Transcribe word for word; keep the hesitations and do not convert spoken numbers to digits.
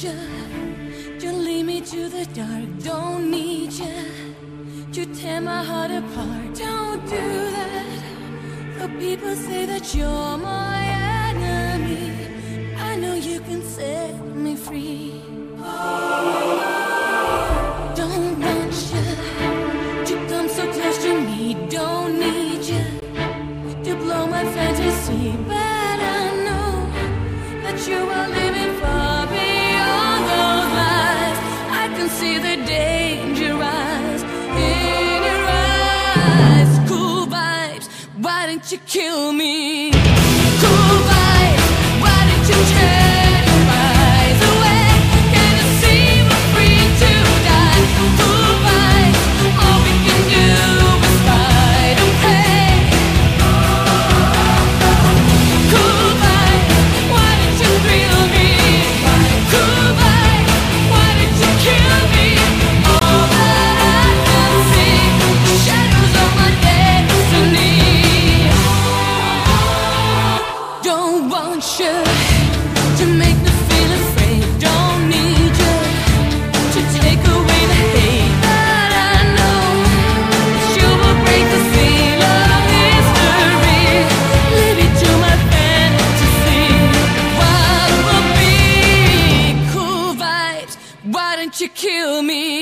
you to lead me to the dark. Don't need you to tear my heart apart. Don't do that. The people say that you're my enemy. I know you can set me free. Don't want you to come so close to me. Don't need you to blow my fantasy. But I know that you are living far beyond those lies. I can see the danger rise in your eyes. Cool vibes, why don't you kill me? Cool vibes, why don't you turn your eyes away? Can you see we're free to die? Cool vibes, all we can do is fight and pray. Cool vibes, why don't you thrill me? Cool vibes, why don't you kill me? All that I can see, shadows of my destiny. Don't want you to make me feel afraid. Don't need you to take away the hate. But I know that you will break the seal of history. Leave it to my fantasy. What will be? Cool vibes, why don't you kill me?